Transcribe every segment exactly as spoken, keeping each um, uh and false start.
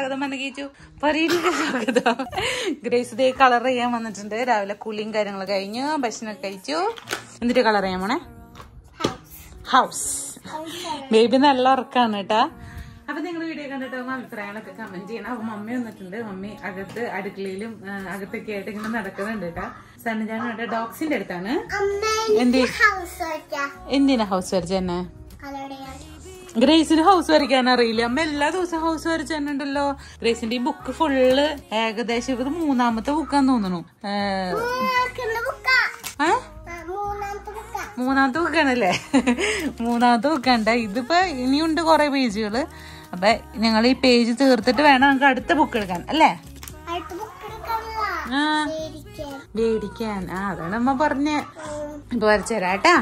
സ്വാഗതം വന്നിച്ചു പറയിലേക്ക് സ്വാഗതം. ഗ്രേസ് ദേ കളർ ചെയ്യാൻ വന്നിട്ടുണ്ട്. രാവിലെ കുളിയും കാര്യങ്ങളൊക്കെ കഴിഞ്ഞു, ഭക്ഷണമൊക്കെ കഴിച്ചു. എന്നിട്ട് കളർ ചെയ്യാൻ പോണേ ഹൗസ്. ബേബി നല്ല ഉറക്കാണ് കേട്ടാ. അപ്പൊ നിങ്ങൾ വീഡിയോ കണ്ടിട്ട് അഭിപ്രായങ്ങളൊക്കെ കമന്റ് ചെയ്യണം. അപ്പൊ മമ്മി വന്നിട്ടുണ്ട്. മമ്മി അകത്ത് അടുക്കളയിലും അകത്തൊക്കെ ആയിട്ട് ഇങ്ങനെ നടക്കുന്നുണ്ട് കേട്ടാ. സണ്ണിജാൻ ഇവിടെ ഡോഗ്സിന്റെ അടുത്താണ്. എന്തിനാ ഹൗസ് വരച്ച തന്നെ? ഗ്രേസിന് ഹൗസ് വരയ്ക്കാൻ അറിയില്ല. അമ്മ എല്ലാ ദിവസവും ഹൗസ് വരച്ച് തന്നെ ഉണ്ടല്ലോ. ഗ്രേസിന്റെ ഈ ബുക്ക് ഫുള്ള് ഏകദേശം ഇത് മൂന്നാമത്തെ ബുക്കാന്ന് തോന്നുന്നു. മൂന്നാമത്തെ ബുക്കാണല്ലേ? മൂന്നാമത്തെ ബുക്കാണ്ട. ഇതിപ്പോ ഇനിയുണ്ട് കൊറേ പേജുകള്. അപ്പൊ ഞങ്ങൾ ഈ പേജ് തീർത്തിട്ട് വേണം നമുക്ക് അടുത്ത ബുക്ക് എടുക്കാൻ അല്ലേ? ആ മേടിക്കാൻ. ആ അതാണ് അമ്മ പറഞ്ഞ. ഇപ്പൊ വരച്ചു തരാട്ടാ.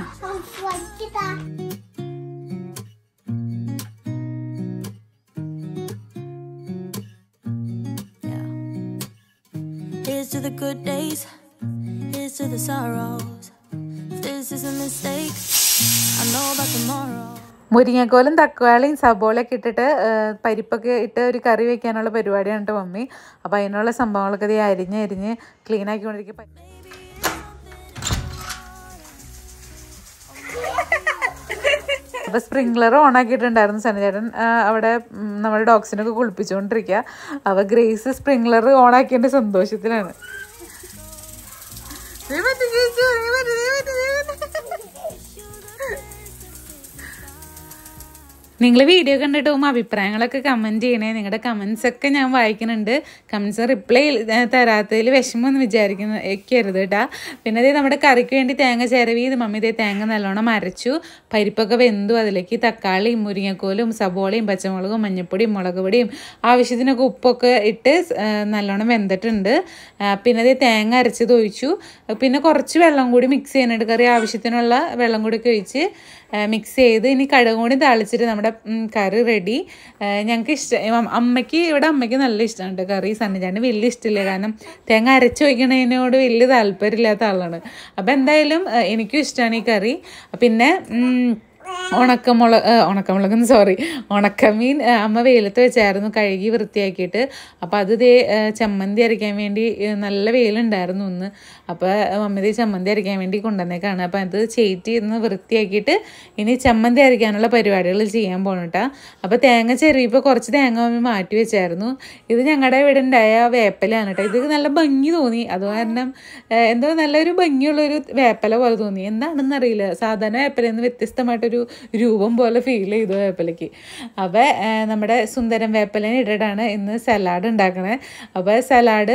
Here's to the good days, here's to the sorrows. If this is a mistake, I know about tomorrow. മുരിങ്ങക്കോലും തക്കാളിയും സബോളയൊക്കെ ഇട്ടിട്ട് പരിപ്പൊക്കെ ഇട്ട് ഒരു കറി വെക്കാനുള്ള പരിപാടിയാണ് കേട്ടോ മമ്മി. അപ്പം അതിനുള്ള സംഭവങ്ങളൊക്കെ ഇത് അരിഞ്ഞ് അരിഞ്ഞ് ക്ലീൻ ആക്കിക്കൊണ്ടിരിക്കും. അപ്പോൾ സ്പ്രിംഗ്ലർ ഓൺ ആക്കിയിട്ടുണ്ടായിരുന്നു സണ്ണിചേട്ടൻ. അവിടെ നമ്മുടെ ഡോഗ്സിനൊക്കെ കുളിപ്പിച്ചുകൊണ്ടിരിക്കുക. അപ്പോൾ ഗ്രേസ് സ്പ്രിംഗ്ലർ ഓൺ ആക്കിയതിൻ്റെ സന്തോഷത്തിലാണ്. നിങ്ങൾ വീഡിയോ കണ്ടിട്ട് പോകുമ്പോൾ അഭിപ്രായങ്ങളൊക്കെ കമൻറ്റ് ചെയ്യണേ. നിങ്ങളുടെ കമൻസ് ഒക്കെ ഞാൻ വായിക്കുന്നുണ്ട്. കമൻസ് റിപ്ലൈ തരാത്തതിൽ വിഷമമൊന്നും വിചാരിക്കുന്ന വെക്കരുത് കേട്ടാ. പിന്നെ അതേ നമ്മുടെ കറിക്ക് വേണ്ടി തേങ്ങ ചിരവി ഇത് മമ്മി ഇതേ തേങ്ങ നല്ലോണം അരച്ചു. പരിപ്പൊക്കെ വെന്തു. അതിലേക്ക് തക്കാളിയും മുരിങ്ങക്കോലും സബോളയും പച്ചമുളകും മഞ്ഞൾപ്പൊടിയും മുളക് പൊടിയും ആവശ്യത്തിനൊക്കെ ഉപ്പൊക്കെ ഇട്ട് നല്ലോണം വെന്തിട്ടുണ്ട്. പിന്നെ അതേ തേങ്ങ അരച്ചത് ഒഴിച്ചു. പിന്നെ കുറച്ച് വെള്ളം കൂടി മിക്സ് ചെയ്യാനായിട്ട് കറി ആവശ്യത്തിനുള്ള വെള്ളം കൂടി ഒക്കെ ഒഴിച്ച് മിക്സ് ചെയ്ത് ഇനി കടുകും കൂടി താളിച്ചിട്ട് നമ്മുടെ കറി റെഡി. ഞങ്ങൾക്ക് ഇഷ്ടം. അമ്മയ്ക്ക് ഇവിടെ അമ്മയ്ക്ക് നല്ല ഇഷ്ടമാണ് കറി. സണ്ണിജാന് വലിയ ഇഷ്ടമില്ല. കാരണം തേങ്ങ അരച്ച് വയ്ക്കണതിനോട് വലിയ താല്പര്യമില്ലാത്ത ആളാണ്. അപ്പം എന്തായാലും എനിക്കും ഇഷ്ടമാണ് ഈ കറി. പിന്നെ ഉണക്കമുളക് ഉണക്കമുളകെന്ന് സോറി ഉണക്കമീൻ അമ്മ വെയിലത്ത് വെച്ചായിരുന്നു കഴുകി വൃത്തിയാക്കിയിട്ട്. അപ്പോൾ അത് ദേ ചമ്മന്തി അരയ്ക്കാൻ വേണ്ടി നല്ല വെയിലുണ്ടായിരുന്നു ഒന്ന്. അപ്പോൾ മമ്മി ദേ ചമ്മന്തി അരയ്ക്കാൻ വേണ്ടി കൊണ്ടുവന്നേക്കാണ്. അപ്പോൾ അത് ചേറ്റി ഇന്ന് വൃത്തിയാക്കിയിട്ട് ഇനി ചമ്മന്തി അരയ്ക്കാനുള്ള പരിപാടികൾ ചെയ്യാൻ പോകണം കേട്ടോ. അപ്പോൾ തേങ്ങ ചെറിയപ്പോൾ കുറച്ച് തേങ്ങ മമ്മി മാറ്റി വെച്ചായിരുന്നു. ഇത് ഞങ്ങളുടെ ഇവിടെ ഉണ്ടായ വേപ്പലാണ് കേട്ടോ. ഇത് നല്ല ഭംഗി തോന്നി. അത് കാരണം എന്തോ നല്ലൊരു ഭംഗിയുള്ളൊരു വേപ്പല പോലെ തോന്നി. എന്താണെന്നറിയില്ല. സാധാരണ വേപ്പലയിൽ നിന്ന് വ്യത്യസ്തമായിട്ടൊരു രൂപം പോലെ ഫീൽ ചെയ്തു വേപ്പലയ്ക്ക്. അപ്പോൾ നമ്മുടെ സുന്ദരം വേപ്പലിനെ ഇട്ടിട്ടാണ് ഇന്ന് സലാഡ് ഉണ്ടാക്കണേ. അപ്പോൾ സലാഡ്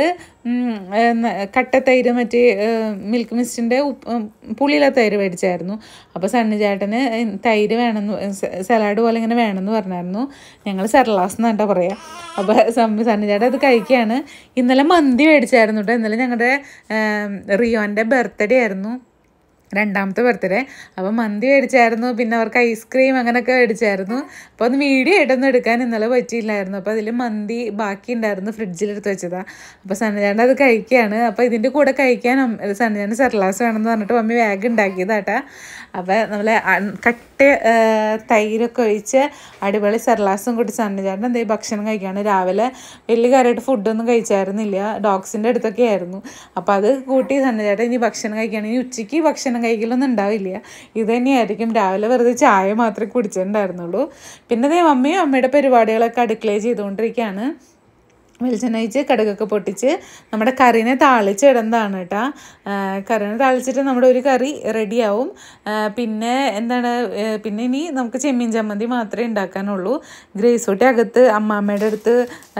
കട്ടത്തൈര് മറ്റേ മിൽക്ക് മിസ്റ്റിൻ്റെ പുളിയിലെ തൈര് മേടിച്ചായിരുന്നു. അപ്പോൾ സണ്ണിചേട്ടന് തൈര് വേണമെന്ന് സലാഡ് പോലെ ഇങ്ങനെ വേണമെന്ന് പറഞ്ഞായിരുന്നു. ഞങ്ങൾ സർലാസ് എന്നാട്ടോ പറയാം. അപ്പോൾ സണ്ണിചേട്ടൻ അത് കഴിക്കുകയാണ്. ഇന്നലെ മന്തി മേടിച്ചായിരുന്നു കേട്ടോ. ഇന്നലെ ഞങ്ങളുടെ റിയോൻ്റെ ബർത്ത്ഡേ ആയിരുന്നു, രണ്ടാമത്തെ ബർത്ത്ഡേ. അപ്പോൾ മന്തി മേടിച്ചായിരുന്നു. പിന്നെ അവർക്ക് ഐസ്ക്രീം അങ്ങനെയൊക്കെ മേടിച്ചായിരുന്നു. അപ്പോൾ ഒന്ന് വീഡിയോ ആയിട്ടൊന്നും എടുക്കാൻ ഇന്നലെ പറ്റിയില്ലായിരുന്നു. അപ്പോൾ അതിൽ മന്തി ബാക്കി ഉണ്ടായിരുന്നു, ഫ്രിഡ്ജിലെടുത്ത് വെച്ചതാണ്. അപ്പോൾ സണ്ണിചേട്ടൻ അത് കഴിക്കുകയാണ്. അപ്പോൾ ഇതിൻ്റെ കൂടെ കഴിക്കാൻ സണ്ണിചേട്ടൻ സർലാസ് വേണമെന്ന് പറഞ്ഞിട്ട് മമ്മി വേഗം ഉണ്ടാക്കിയതാട്ടാ. അപ്പോൾ നമ്മൾ കട്ട തൈരൊക്കെ ഒഴിച്ച് അടിപൊളി സർലാസും കൂടി സണ്ണിചേട്ടൻ എന്തെങ്കിലും ഭക്ഷണം കഴിക്കുകയാണ്. രാവിലെ വലിയ കാര്യമായിട്ട് ഫുഡൊന്നും കഴിച്ചായിരുന്നില്ല, ഡോഗ്സിൻ്റെ അടുത്തൊക്കെ ആയിരുന്നു. അപ്പോൾ അത് കൂട്ടി സണ്ണിചേട്ടൻ ഇനി ഭക്ഷണം കഴിക്കുകയാണ്. ഇനി ഉച്ചയ്ക്ക് ഭക്ഷണം കഴിക്കലൊന്നും ഉണ്ടാവില്ല. ഇത് തന്നെയായിരിക്കും. രാവിലെ വെറുതെ ചായ മാത്രമേ കുടിച്ചിട്ടുണ്ടായിരുന്നുള്ളൂ. പിന്നെ അതേ മമ്മിയും അമ്മയുടെ പരിപാടികളൊക്കെ അടുക്കളയിൽ ചെയ്തുകൊണ്ടിരിക്കുകയാണ്. വെളിച്ചെണ്ണ ഒഴിച്ച് കടുകൊക്കെ പൊട്ടിച്ച് നമ്മുടെ കറിനെ താളിച്ചിടുന്നതാണ് കേട്ടോ. കറിനെ താളിച്ചിട്ട് നമ്മുടെ ഒരു കറി റെഡിയാവും. പിന്നെ എന്താണ് പിന്നെ ഇനി നമുക്ക് ചെമ്മീൻ ചമ്മന്തി മാത്രമേ ഉണ്ടാക്കാനുള്ളൂ. ഗ്രേസ് കുട്ടി അകത്ത് അമ്മാമ്മയുടെ അടുത്ത്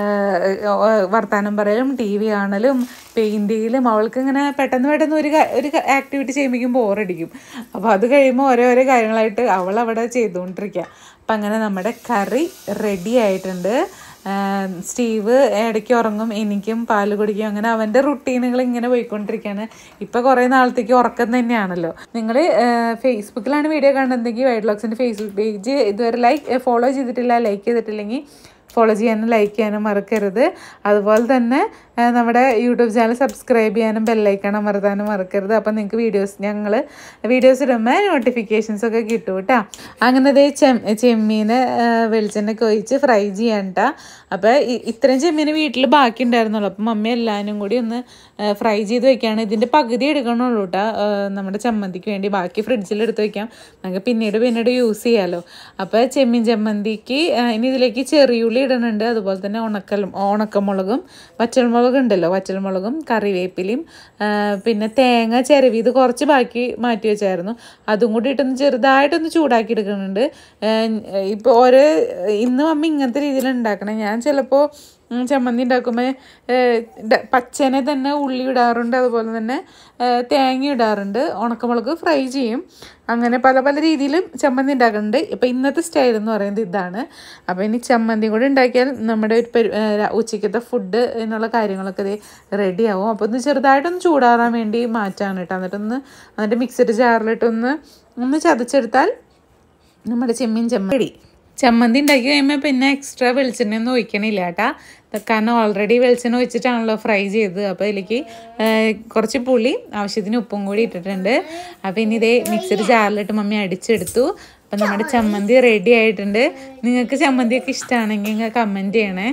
വർത്താനം പറയലും ടി വി കാണലും പെയിൻറ് ചെയ്യലും. അവൾക്ക് ഇങ്ങനെ പെട്ടെന്ന് പെട്ടെന്ന് ഒരു ഒരു ആക്ടിവിറ്റി ചെയ്യുമ്പോഴേക്കും ബോറടിക്കും. അപ്പോൾ അത് കഴിയുമ്പോൾ ഓരോരോ കാര്യങ്ങളായിട്ട് അവൾ അവിടെ ചെയ്തുകൊണ്ടിരിക്കുക. അപ്പം അങ്ങനെ നമ്മുടെ കറി റെഡി ആയിട്ടുണ്ട്. സ്റ്റീവ് ഇടയ്ക്ക് ഉറങ്ങും, എനിക്കും പാല് കുടിക്കും. അങ്ങനെ അവൻ്റെ റുട്ടീനുകൾ ഇങ്ങനെ പോയിക്കൊണ്ടിരിക്കുകയാണ്. ഇപ്പോൾ കുറേ നാളത്തേക്ക് ഉറക്കം തന്നെയാണല്ലോ. നിങ്ങൾ ഫേസ്ബുക്കിലാണ് വീഡിയോ കാണുന്നതെങ്കിൽ വൈഡ് വ്ളോഗ്സിൻ്റെ ഫേസ്ബുക്ക് പേജ് ഇതുവരെ ലൈക്ക് ഫോളോ ചെയ്തിട്ടില്ല, ലൈക്ക് ചെയ്തിട്ടില്ലെങ്കിൽ ഫോളോ ചെയ്യാനും ലൈക്ക് ചെയ്യാനും മറക്കരുത്. അതുപോലെ തന്നെ നമ്മുടെ യൂട്യൂബ് ചാനൽ സബ്സ്ക്രൈബ് ചെയ്യാനും ബെല്ലൈക്കൺ അമർത്താനും മറക്കരുത്. അപ്പം നിങ്ങൾക്ക് വീഡിയോസ് ഞങ്ങൾ വീഡിയോസ് ഇടുമ്പോൾ നോട്ടിഫിക്കേഷൻസ് ഒക്കെ കിട്ടും കേട്ടോ. അങ്ങനെ ദേ ചെം ചെമ്മീന് വെളിച്ചെണ്ണയൊക്കെ ഒഴിച്ച് ഫ്രൈ ചെയ്യാൻ കേട്ടോ. അപ്പോൾ ഇത്രയും ചെമ്മീന് വീട്ടിൽ ബാക്കി ഉണ്ടായിരുന്നുള്ളൂ. അപ്പം മമ്മി എല്ലാവരും കൂടി ഒന്ന് ഫ്രൈ ചെയ്ത് വെക്കുകയാണ്. ഇതിൻ്റെ പകുതി എടുക്കണുള്ളൂ കേട്ടോ നമ്മുടെ ചമ്മന്തിക്ക് വേണ്ടി. ബാക്കി ഫ്രിഡ്ജിൽ എടുത്ത് വയ്ക്കാം, നമുക്ക് പിന്നീട് പിന്നീട് യൂസ് ചെയ്യാമല്ലോ. അപ്പോൾ ചെമ്മീൻ ചമ്മന്തിക്ക് ഇനി ഇതിലേക്ക് ചെറിയുള്ളി ഇടുന്നുണ്ട്, അതുപോലെ തന്നെ ഉണക്കൽ ഉണക്കമുളകും വറ്റൽമുളകും ഉണ്ടല്ലോ, വറ്റൽമുളകും കറിവേപ്പിലയും പിന്നെ തേങ്ങ ചിരവി ഇത് കുറച്ച് ബാക്കി മാറ്റി വെച്ചായിരുന്നു, അതും കൂടി ഇട്ടൊന്ന് ചെറുതായിട്ടൊന്ന് ചൂടാക്കി എടുക്കുന്നുണ്ട്. ഇപ്പോൾ ഓരോ ഇന്ന് മമ്മി ഇങ്ങനത്തെ രീതിയിൽ ഉണ്ടാക്കണം. ഞാൻ ചിലപ്പോൾ ചമ്മന്തി ഉണ്ടാക്കുമ്പോൾ പച്ചനെ തന്നെ ഉള്ളി ഇടാറുണ്ട്, അതുപോലെ തന്നെ തേങ്ങ ഇടാറുണ്ട്, ഉണക്കമുളക് ഫ്രൈ ചെയ്യും. അങ്ങനെ പല പല രീതിയിലും ചമ്മന്തി ഉണ്ടാക്കുന്നുണ്ട്. ഇപ്പം ഇന്നത്തെ സ്റ്റൈൽ എന്ന് പറയുന്നത് ഇതാണ്. അപ്പോൾ ഇനി ചമ്മന്തി കൂടി ഉണ്ടാക്കിയാൽ നമ്മുടെ ഒരു ഉച്ചയ്ക്കത്തെ ഫുഡ് എന്നുള്ള കാര്യങ്ങളൊക്കെ ഇത് റെഡിയാവും. അപ്പോൾ ഒന്ന് ചെറുതായിട്ടൊന്ന് ചൂടാറാൻ വേണ്ടി മാറ്റാണ് കേട്ടോ. എന്നിട്ടൊന്ന് എന്നിട്ട് മിക്സഡ് ജാറിലിട്ടൊന്ന് ഒന്ന് ചതച്ചെടുത്താൽ നമ്മുടെ ചെമ്മീൻ ചമ്മന്തി. ചമ്മന്തി ഉണ്ടാക്കി കഴിയുമ്പോൾ പിന്നെ എക്സ്ട്രാ വെളിച്ചെണ്ണ ഒന്നും ഒഴിക്കണില്ല കേട്ടോ, കാരണം ഓൾറെഡി വെളിച്ചെണ്ണ ഒഴിച്ചിട്ടാണല്ലോ ഫ്രൈ ചെയ്തത്. അപ്പോൾ ഇതിലേക്ക് കുറച്ച് പുളി ആവശ്യത്തിന് ഉപ്പും കൂടി ഇട്ടിട്ടുണ്ട്. അപ്പോൾ ഇനി ഇതേ മിക്സഡ് ജാറിലിട്ട് മമ്മി അടിച്ചെടുത്തു. അപ്പം നമ്മുടെ ചമ്മന്തി റെഡി ആയിട്ടുണ്ട്. നിങ്ങൾക്ക് ചമ്മന്തിയൊക്കെ ഇഷ്ടമാണെങ്കിൽ നിങ്ങൾ കമൻറ്റ് ചെയ്യണേ.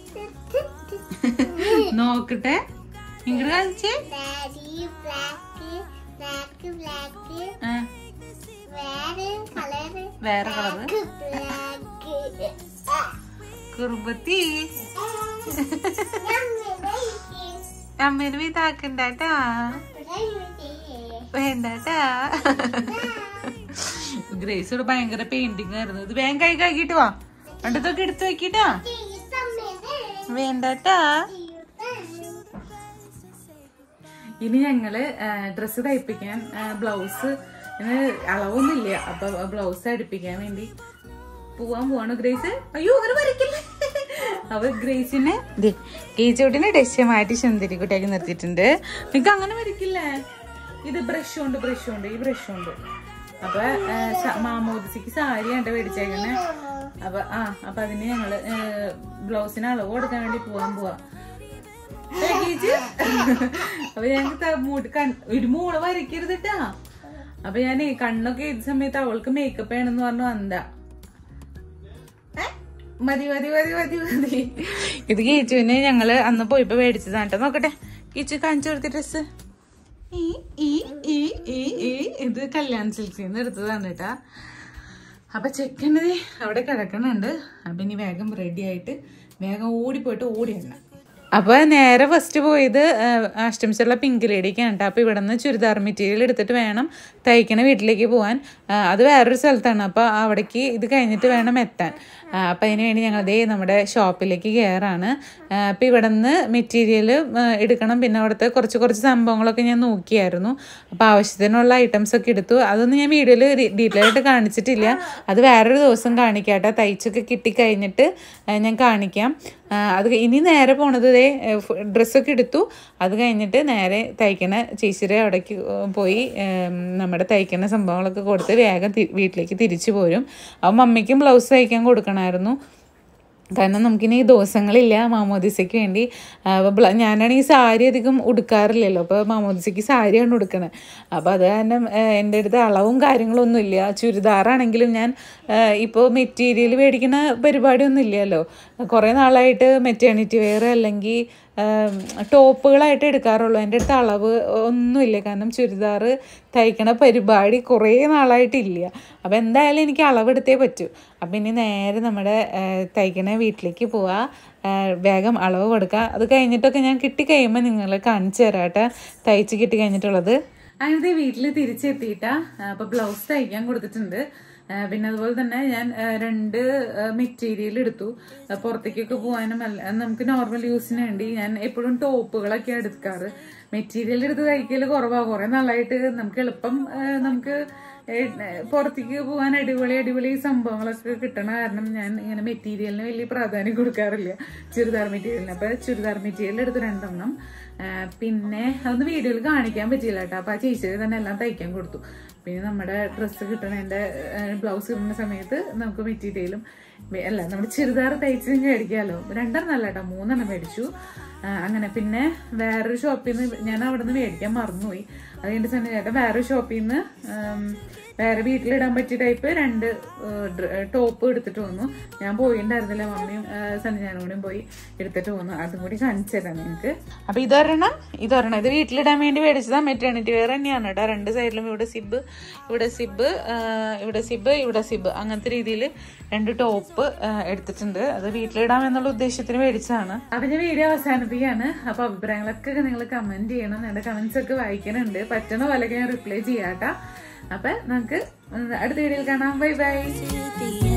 നോക്കട്ടെ ഇങ്ങോട്ട് കാണിച്ചേ. വേറെ കളറ് കുറുമ്പത്തി അമ്മേന് ഇതാക്കണ്ടാട്ടാ, വേണ്ടാട്ടാ. ഗ്രേസോട് ഭയങ്കര പെയിന്റിങ് ആയിരുന്നു. ഇത് വേഗം കൈ കാക്കിട്ട് വാ, രണ്ടതൊക്കെ എടുത്ത് വെക്കിട്ടാ, വേണ്ടാട്ടാ. ഇനി ഞങ്ങള് ഡ്രസ്സ് തയ്പ്പിക്കാൻ ബ്ലൗസ് അളവൊന്നുമില്ല, അപ്പൊ ബ്ലൗസ് അടുപ്പിക്കാൻ വേണ്ടി പോവാൻ പോവാണ് ഗ്രേസ്. അയ്യോ അങ്ങനെ വരയ്ക്കില്ലേ. അപ്പൊ ഗ്രേസിനെ കേച്ചോട്ടിനെ ഡെസ്റ്റ് മാറ്റി ചന്ദരിക്കുട്ടിയാക്കി നിർത്തിയിട്ടുണ്ട്. നിനക്ക് അങ്ങനെ വരയ്ക്കില്ലേ. ഇത് ബ്രഷ് കൊണ്ട് ബ്രഷ് കൊണ്ട് ഈ ബ്രഷ് കൊണ്ട്. അപ്പൊ മാമോദിസിക്ക് സാരിയാണ്ട് മേടിച്ചേക്കണേ. അപ്പൊ ആ അപ്പൊ അതിന് ഞങ്ങള് ബ്ലൗസിന് അളവ് കൊടുക്കാൻ വേണ്ടി പോവാൻ പോവാ. അപ്പൊ ഞങ്ങൾക്ക് ഒരു മൂള് വരയ്ക്കരുത് കേട്ടാ. അപ്പൊ ഞാനേ കണ്ണൊക്കെ ഏത് സമയത്ത് അവൾക്ക് മേക്കപ്പ് ചെയ്യണമെന്ന് പറഞ്ഞു വന്നതാ. മതി മതി മതി മതി മതി. ഇത് കീച്ചുവിന് ഞങ്ങള് അന്ന് പോയിപ്പോ മേടിച്ചതാണ് കേട്ടോ. നോക്കട്ടെ കീച്ചു കാണിച്ചു കൊടുത്ത ഡ്രസ്സ്. ഈ ഈ ഈ ഈ ഈ ഇത് കല്യാൺ സിൽക്സിൽ നിന്ന് എടുത്തതാണ് കേട്ടാ. അപ്പൊ ചെക്കനത് അവിടെ കിടക്കണുണ്ട്. അപ്പൊ ഇനി വേഗം റെഡി ആയിട്ട് വേഗം ഓടിപ്പോയിട്ട് ഓടി വരണം. അപ്പോൾ നേരെ ഫസ്റ്റ് പോയത് അഷ്ടമിച്ചുള്ള പിങ്ക് ലേഡിക്കാണ് കേട്ടോ. അപ്പോൾ ഇവിടെ നിന്ന് ചുരിദാർ മെറ്റീരിയൽ എടുത്തിട്ട് വേണം തയ്ക്കണ വീട്ടിലേക്ക് പോകാൻ. അത് വേറൊരു സ്ഥലത്താണ്. അപ്പോൾ അവിടേക്ക് ഇത് കഴിഞ്ഞിട്ട് വേണം എത്താൻ. അപ്പം അതിന് വേണ്ടി ഞങ്ങൾ ദേ നമ്മുടെ ഷോപ്പിലേക്ക് കയറാണ്. അപ്പം ഇവിടെ നിന്ന് മെറ്റീരിയൽ എടുക്കണം. പിന്നെ അവിടുത്തെ കുറച്ച് കുറച്ച് സംഭവങ്ങളൊക്കെ ഞാൻ നോക്കിയായിരുന്നു. അപ്പോൾ ആവശ്യത്തിനുള്ള ഐറ്റംസൊക്കെ എടുത്തു. അതൊന്നും ഞാൻ വീഡിയോയിൽ ഡീറ്റെയിൽ ആയിട്ട് കാണിച്ചിട്ടില്ല. അത് വേറൊരു ദിവസം കാണിക്കാട്ടോ. തയ്ച്ചൊക്കെ കിട്ടിക്കഴിഞ്ഞിട്ട് ഞാൻ കാണിക്കാം. അത് ഇനി നേരെ പോണത് ദേ ഡ്രസ്സൊക്കെ എടുത്തു. അത് കഴിഞ്ഞിട്ട് നേരെ തയ്ക്കണ ചേച്ചിയുടെ അവിടേക്ക് പോയി നമ്മുടെ തയ്ക്കണ സംഭവങ്ങളൊക്കെ കൊടുത്ത് വേഗം വീട്ടിലേക്ക് തിരിച്ചു പോരും. അപ്പം മമ്മിക്കും ബ്ലൗസ് തയ്ക്കാൻ കൊടുക്കണമായിരുന്നു. കാരണം നമുക്കിനി ദിവസങ്ങളില്ല മാമോദിസയ്ക്ക് വേണ്ടി. അപ്പോൾ ഞാനാണെങ്കിൽ സാരി അധികം ഉടുക്കാറില്ലല്ലോ. അപ്പോൾ മാമോദിസയ്ക്ക് സാരിയാണ് ഉടുക്കണത്. അപ്പോൾ അത് കാരണം എൻ്റെ അടുത്ത് അളവും കാര്യങ്ങളൊന്നും ഇല്ല. ചുരിദാറാണെങ്കിലും ഞാൻ ഇപ്പോൾ മെറ്റീരിയൽ മേടിക്കുന്ന പരിപാടിയൊന്നും ഇല്ലല്ലോ. കുറേ നാളായിട്ട് മെറ്റേണിറ്റി വെയർ അല്ലെങ്കിൽ ടോപ്പുകളായിട്ട് എടുക്കാറുള്ളൂ. എൻ്റെ അടുത്ത് അളവ് ഒന്നുമില്ല. കാരണം ചുരിദാർ തയ്ക്കണ പരിപാടി കുറേ നാളായിട്ടില്ല. അപ്പോൾ എന്തായാലും എനിക്ക് അളവെടുത്തേ പറ്റൂ. അപ്പം ഇനി നേരെ നമ്മുടെ തയ്ക്കണ വീട്ടിലേക്ക് പോവാം. വേഗം അളവ് കൊടുക്കുക. അത് കഴിഞ്ഞിട്ടൊക്കെ ഞാൻ കിട്ടിക്കഴിയുമ്പോൾ നിങ്ങളെ കാണിച്ചു തരാം കേട്ടോ തയ്ച്ച് കിട്ടി കഴിഞ്ഞിട്ടുള്ളത്. അങ്ങനത്തെ വീട്ടിൽ തിരിച്ചെത്തിയിട്ടാ. അപ്പോൾ ബ്ലൗസ് തയ്ക്കാൻ കൊടുത്തിട്ടുണ്ട്. പിന്നെ അതുപോലെ തന്നെ ഞാൻ രണ്ട് മെറ്റീരിയൽ എടുത്തു. പുറത്തേക്കൊക്കെ പോകാനും അല്ല നമുക്ക് നോർമൽ യൂസിന് വേണ്ടി ഞാൻ എപ്പോഴും ടോപ്പുകളൊക്കെയാണ് എടുക്കാറ്. മെറ്റീരിയൽ എടുത്ത് തയ്ക്കൽ കുറവാണ്. കുറേ നാളായിട്ട് നമുക്ക് എളുപ്പം നമുക്ക് പുറത്തേക്ക് പോകാൻ അടിപൊളി അടിപൊളി സംഭവങ്ങളൊക്കെ കിട്ടണ കാരണം ഞാൻ ഇങ്ങനെ മെറ്റീരിയലിന് വലിയ പ്രാധാന്യം കൊടുക്കാറില്ല, ചുരിദാർ മെറ്റീരിയലിന്. അപ്പൊ ചുരിദാർ മെറ്റീരിയൽ എടുത്ത് രണ്ടെണ്ണം. പിന്നെ അതൊന്ന് വീഡിയോയിൽ കാണിക്കാൻ പറ്റില്ല കേട്ടോ. അപ്പൊ ആ ചേച്ചിയെ തന്നെ എല്ലാം തയ്ക്കാൻ കൊടുത്തു. പിന്നെ നമ്മുടെ ഡ്രസ്സ് കിട്ടണതിന്റെ ബ്ലൗസ് കിട്ടുന്ന സമയത്ത് നമുക്ക് മെറ്റീരിയലും അല്ല നമ്മുടെ ചുരിദാർ തയ്ച്ച് മേടിക്കാമല്ലോ. രണ്ടെണ്ണം അല്ല കേട്ടോ, മൂന്നെണ്ണം മേടിച്ചു. അങ്ങനെ പിന്നെ വേറൊരു ഷോപ്പിൽ നിന്ന് ഞാൻ അവിടെ നിന്ന് മേടിക്കാൻ മറന്നുപോയി. അത് കഴിഞ്ഞിട്ട് തന്നെ ചേട്ടൻ വേറൊരു ഷോപ്പിൽ നിന്ന് വേറെ വീട്ടിലിടാൻ പറ്റിയ ടൈപ്പ് രണ്ട് ടോപ്പ് എടുത്തിട്ട് വന്നു. ഞാൻ പോയിണ്ടായിരുന്നില്ല, മമ്മിയും സന്നിധാനം കൂടിയും പോയി എടുത്തിട്ട് വന്നു. അതും കൂടി കാണിച്ചു തരാം നിങ്ങൾക്ക്. അപ്പൊ ഇതൊരെണ്ണം ഇതൊരെണ്ണം ഇത് വീട്ടിലിടാൻ വേണ്ടി മേടിച്ചതാ. മെറ്റേണിറ്റി വെയർ തന്നെയാണ് കേട്ടോ. രണ്ട് സൈഡിലും ഇവിടെ സിബ് ഇവിടെ സിബ് ഇവിടെ സിബ് ഇവിടെ സിബ് അങ്ങനത്തെ രീതിയിൽ രണ്ട് ടോപ്പ് എടുത്തിട്ടുണ്ട്. അത് വീട്ടിലിടാം എന്നുള്ള ഉദ്ദേശത്തിന് മേടിച്ചതാണ്. അപ്പൊ ഞാൻ വീഡിയോ അവസാനിപ്പിക്കുകയാണ്. അപ്പൊ അഭിപ്രായങ്ങളൊക്കെ നിങ്ങൾ കമന്റ് ചെയ്യണം. നിങ്ങളുടെ കമന്റ്സ് ഒക്കെ വായിക്കാനുണ്ട്. പറ്റണ പോലെയൊക്കെ ഞാൻ റിപ്ലൈ ചെയ്യാട്ടാ. അപ്പൊ നമുക്ക് അടുത്ത വീഡിയോയിൽ കാണാം. Bye by.